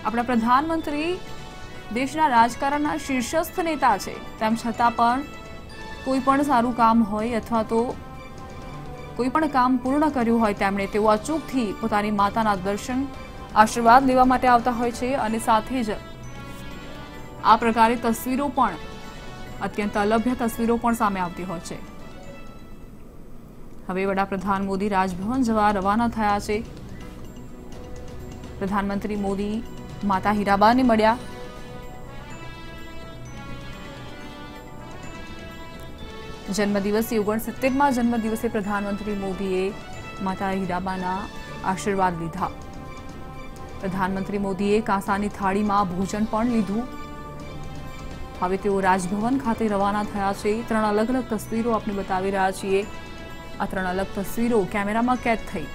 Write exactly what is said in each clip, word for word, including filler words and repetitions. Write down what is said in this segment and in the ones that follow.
આપણા પ્રધાનમંત્રી દેશના રાજકારણના શીર્ષસ્થ નેતા છે, તેમ છતાં પણ કોઈ પણ સારું કામ હોય અથવા તો કોઈ પણ કામ પૂર્ણ કર્યું હોય તેમણે તેઓ અચૂકથી પોતાની માતાના દર્શન આશીર્વાદ લેવા માટે આવતા હોય છે અને સાથે જ આ પ્રકારે તસવીરો પણ અત્યંત અલભ્ય તસવીરો પણ સામે આવતી હોય છે। હવે વડાપ્રધાન મોદી રાજભવન જવા રવાના થયા છે। પ્રધાનમંત્રી મોદી માતા હીરાબાને મળ્યા। જન્મદિવસે ઓગણસિત્તેરમાં જન્મદિવસે પ્રધાનમંત્રી મોદીએ માતા હીરાબાના આશીર્વાદ લીધા। પ્રધાનમંત્રી મોદીએ કાંસાની થાળીમાં ભોજન પણ લીધું। હવે તેઓ રાજભવન ખાતે રવાના થયા છે। ત્રણ અલગ અલગ તસવીરો આપણે બતાવી રહ્યા છીએ। આ ત્રણ અલગ તસવીરો કેમેરામાં કેદ થઈ।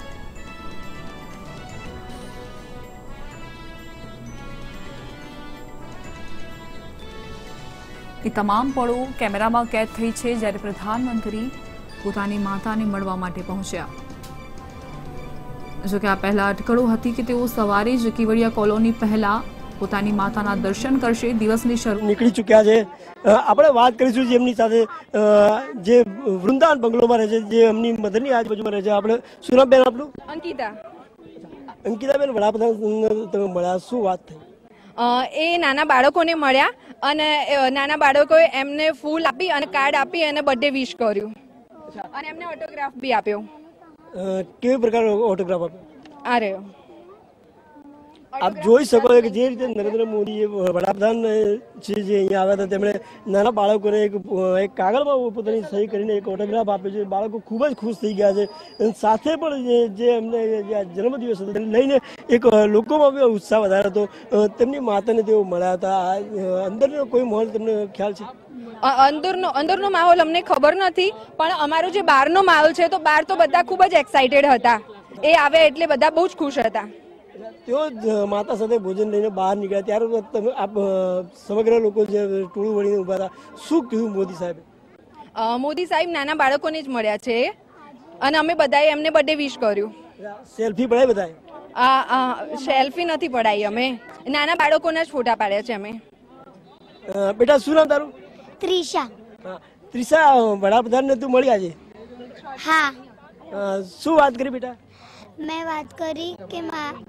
એ તમામ પળો કેમેરામાં કેદ થઈ છે જ્યારે પ્રધાનમંત્રી પોતાની માતાને મળવા માટે પહોંચ્યા। જો કે આ પહેલા અટકળો હતી કે તેઓ સવારે જ કેવડિયા કોલોની પહેલા પોતાની માતાના દર્શન કરશે। દિવસની શરૂ નીકળી ચૂક્યા છે। આપણે વાત કરીશું જેમની સાથે જે વૃંદાવન બંગલોમાં રહે છે, જે એમની મધરની આજુબાજુમાં રહે છે। આપણે શું નામ બેન આપણું? અંકિતા। અંકિતાબેન, વડાપ્રધાન તમે મળ્યા, શું વાત થઈ? એ નાના બાળકોને મળ્યા અને નાના બાળકોએ એમને ફૂલ આપી અને કાર્ડ આપી અને બર્થડે વિશ કર્યું અને એમને ઓટોગ્રાફ બી આપ્યો। કેવી પ્રકારનો ઓટોગ્રાફ આપ્યો? આ રહ્યો આપ જોઈ શકો છો કે જે રીતે નરેન્દ્ર મોદી વડાપ્રધાન છે જે અહીંયા આવ્યા હતા, તેમણે નાના બાળકોને એક એક કાગળમાં પોતાની સહી કરીને એક ઓટોગ્રાફ આપ્યો છે। બાળકો ખૂબ જ ખુશ થઈ ગયા છે। સાથે પણ જે એમને જન્મદિવસ હતો તેને લઈને એક લોકોમાં બી ઉત્સાહ વધારે હતો। તેમની માતાને તેઓ મળ્યા હતા। અંદરનો કોઈ માહોલ તમને ખ્યાલ છે? અંદરનો અંદરનો માહોલ અમને ખબર નથી, પણ અમારો જે બહારનો માહોલ છે તો બહાર તો બધા ખૂબ જ એક્સાઇટેડ હતા। એ આવે એટલે બધા બહુ જ ખુશ હતા। તેઓ માતા સાથે ભોજન લઈને બહાર નીકળ્યા ત્યારે તમે આપ સમગ્ર લોકો જે ટોળું વળીને ઉભા હતા, શું કીધું મોદી સાહેબે? મોદી સાહેબ નાના બાળકોને જ મળ્યા છે અને અમે બધાએ એમને બર્થડે વિશ કર્યું। સેલ્ફી પડાવી બધાએ? આ સેલ્ફી નથી પડાવી, અમે નાના બાળકોના જ ફોટા પાડ્યા છે અમે। બેટા, શું નામ તારું? ત્રિષા। ત્રિષા, વડાપ્રધાનને તું મળી આજે? હા। શું વાત કરી બેટા? મેં વાત કરી કે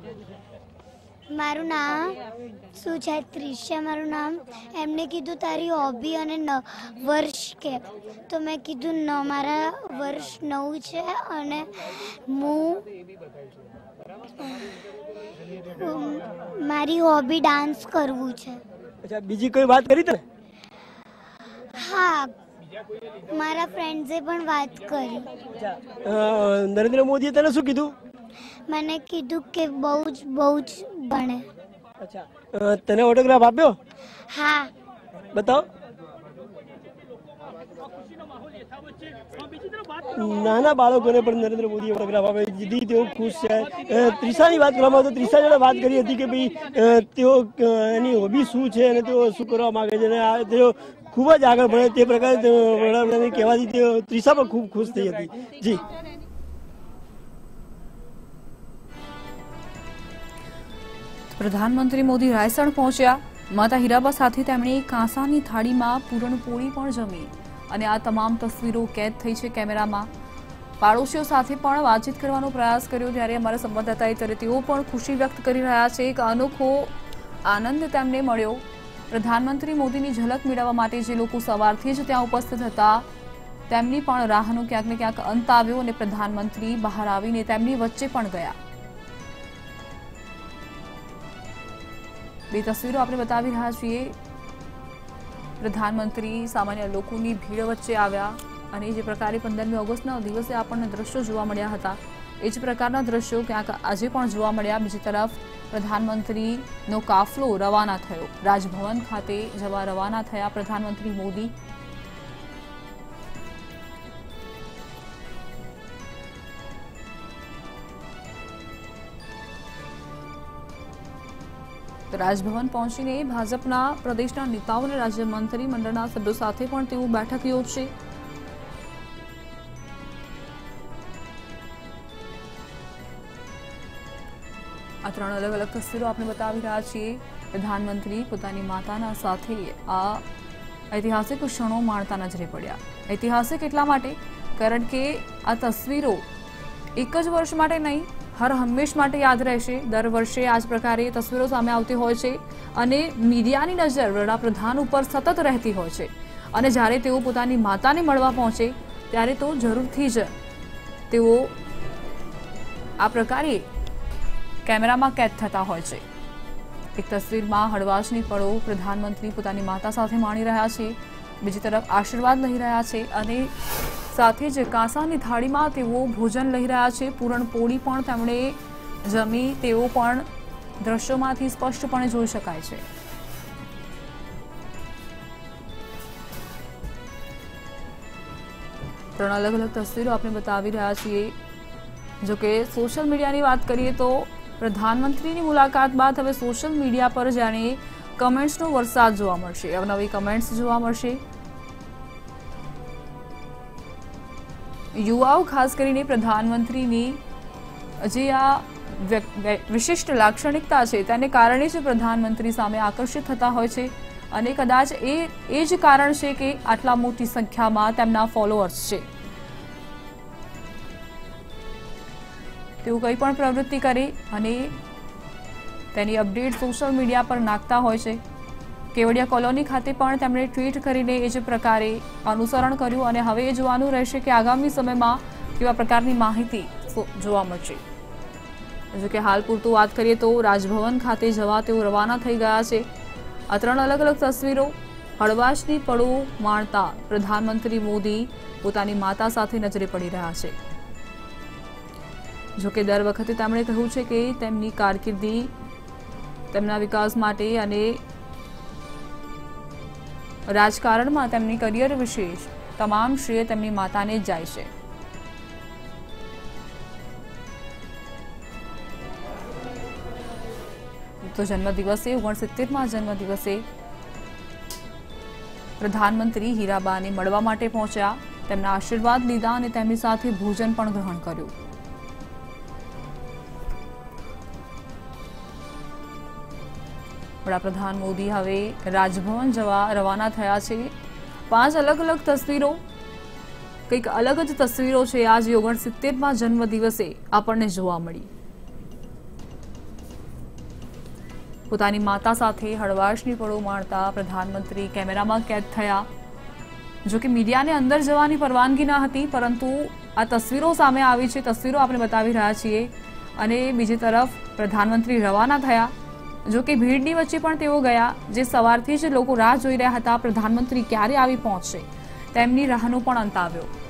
મારું નામ શું છે? ત્રિષા મારું નામ। એમને કીધું તારી હોબી અને વર્ષ કે, તો મેં કીધું ન મારા વર્ષ નવ છે અને હું મારી હોબી ડાન્સ કરવું છે। અચ્છા, બીજી કોઈ વાત કરી તને? હા, મારા ફ્રેન્ડ્સે પણ વાત કરી। નરેન્દ્ર મોદીએ તને શું કીધું? મને કીધું કે બહુ જ બહુ જ ભણે। અચ્છા, તને ઓટોગ્રાફ આપ્યો? હા। બતાવો। નાના બાળકોને પણ નરેન્દ્ર મોદીએ ઓટોગ્રાફ આપ્યો, જેથી તેઓ ખુશ છે। ત્રિષાની વાત કરવામાં આવે તો ત્રિષા જોડે વાત કરી હતી કે ભાઈ તેઓ એની હોબી શું છે અને તેઓ શું કરવા માંગે છે અને તેઓ ખૂબ જ આગળ ભણે તે પ્રકારે વડાપ્રધાનને કહેવાથી તેઓ ત્રિષા પણ ખૂબ ખુશ થઈ હતી। જી, પ્રધાનમંત્રી મોદી રાયસણ પહોંચ્યા। માતા હીરાબા સાથે તેમણે કાંસાની થાળીમાં પૂરણપોળી પણ જમી અને આ તમામ તસવીરો કેદ થઈ છે કેમેરામાં। પાડોશીઓ સાથે પણ વાતચીત કરવાનો પ્રયાસ કર્યો ત્યારે અમારા સંવાદદાતાએ ત્યારે તેઓ પણ ખુશી વ્યક્ત કરી રહ્યા છે કે અનોખો આનંદ તેમને મળ્યો। પ્રધાનમંત્રી મોદીની ઝલક મેળવવા માટે જે લોકો સવારથી જ ત્યાં ઉપસ્થિત હતા તેમની પણ રાહનો ક્યાંક ને ક્યાંક અંત આવ્યો અને પ્રધાનમંત્રી બહાર આવીને તેમની વચ્ચે પણ ગયા। બે તસવીરો આપણે બતાવી રહ્યા છીએ। પ્રધાનમંત્રી સામાન્ય લોકોની ભીડ વચ્ચે આવ્યા અને જે પ્રકારે પંદરમી ઓગસ્ટના દિવસે આપણને દ્રશ્યો જોવા મળ્યા હતા એ જ પ્રકારના દ્રશ્યો ક્યાંક આજે પણ જોવા મળ્યા। બીજી તરફ પ્રધાનમંત્રીનો કાફલો રવાના થયો। રાજભવન ખાતે જવા રવાના થયા પ્રધાનમંત્રી મોદી। રાજભવન પહોંચીને ભાજપના પ્રદેશના નેતાઓ અને રાજ્ય મંત્રીમંડળના સભ્યો સાથે પણ તેઓ બેઠક યોજશે। આ ત્રણ અલગ અલગ તસવીરો આપણે બતાવી રહ્યા છીએ। પ્રધાનમંત્રી પોતાની માતાના સાથે આ ઐતિહાસિક ક્ષણો માણતા નજરે પડ્યા। ઐતિહાસિક એટલા માટે કારણ કે આ તસવીરો એક જ વર્ષ માટે નહીં, હર હંમેશ માટે યાદ રહેશે। દર વર્ષે આ જ પ્રકારે તસવીરો સામે આવતી હોય છે અને મીડિયાની નજર વડાપ્રધાન ઉપર સતત રહેતી હોય છે અને જ્યારે તેઓ પોતાની માતાને મળવા પહોંચે ત્યારે તો જરૂરથી જ તેઓ આ પ્રકારે કેમેરામાં કેદ થતા હોય છે। એક તસવીરમાં હળવાશની પળો પ્રધાનમંત્રી પોતાની માતા સાથે માણી રહ્યા છે, બીજી તરફ આશીર્વાદ લઈ રહ્યા છે અને સાથે જ કાંસાની થાળીમાં તેઓ ભોજન લઈ રહ્યા છે। પૂરણપોળી પણ તેમણે જમી તેઓ પણ દ્રશ્યોમાંથી સ્પષ્ટપણે જોઈ શકાય છે। ત્રણ અલગ અલગ તસવીરો આપણે બતાવી રહ્યા છીએ। જો કે સોશિયલ મીડિયાની વાત કરીએ તો પ્રધાનમંત્રીની મુલાકાત બાદ હવે સોશિયલ મીડિયા પર જાણે કમેન્ટ્સનો વરસાદ જોવા મળશે, અવનવી કમેન્ટ્સ જોવા મળશે। યુવાઓ ખાસ કરીને પ્રધાનમંત્રીની જે આ વિશિષ્ટ લાક્ષણિકતા છે તેને કારણે જ પ્રધાનમંત્રી સામે આકર્ષિત થતા હોય છે અને કદાચ એ એ જ કારણ છે કે આટલા મોટી સંખ્યામાં તેમના ફોલોઅર્સ છે। તેઓ કંઈ પણ પ્રવૃત્તિ કરે અને તેની અપડેટ સોશિયલ મીડિયા પર નાખતા હોય છે। કેવડિયા કોલોની ખાતે પણ તેમણે ટ્વીટ કરીને એ જ પ્રકારે અનુસરણ કર્યું અને હવે એ જોવાનું રહેશે કે આગામી સમયમાં કેવા પ્રકારની માહિતી જોવા મળશે। જો કે હાલ પૂરતું વાત કરીએ તો રાજભવન ખાતે જવા તેઓ રવાના થઈ ગયા છે। આ ત્રણ અલગ અલગ તસવીરો હળવાશની પળો માણતા પ્રધાનમંત્રી મોદી પોતાની માતા સાથે નજરે પડી રહ્યા છે। જો કે દર વખતે તેમણે કહ્યું છે કે તેમની કારકિર્દી તેમના વિકાસ માટે અને રાજકારણમાં તેમની કરિયર વિશે તમામ શ્રેય તેમની માતાને જ જાય છે। તો જન્મદિવસે ઓગણસિત્તેરમાં જન્મદિવસે પ્રધાનમંત્રી હીરાબાને મળવા માટે પહોંચ્યા, તેમના આશીર્વાદ લીધા અને તેમની સાથે ભોજન પણ ગ્રહણ કર્યું। વડાપ્રધાન મોદી હવે રાજભવન જવા રવાના થયા છે। પાંચ અલગ અલગ તસવીરો, કંઈક અલગ જ તસવીરો છે આજે ઓગણસિત્તેરમાં જન્મદિવસે આપણને જોવા મળી। પોતાની માતા સાથે હળવાશની પળો માણતા પ્રધાનમંત્રી કેમેરામાં કેદ થયા। જો કે મીડિયાને અંદર જવાની પરવાનગી ન હતી, પરંતુ આ તસવીરો સામે આવી છે, તસવીરો આપણે બતાવી રહ્યા છીએ અને બીજી તરફ પ્રધાનમંત્રી રવાના થયા। જો કે ભીડની વચ્ચે પણ તેઓ ગયા, જે સવારથી જ લોકો રાહ જોઈ રહ્યા હતા પ્રધાનમંત્રી ક્યારે આવી પહોંચશે, તેમની રાહનો પણ અંત આવ્યો।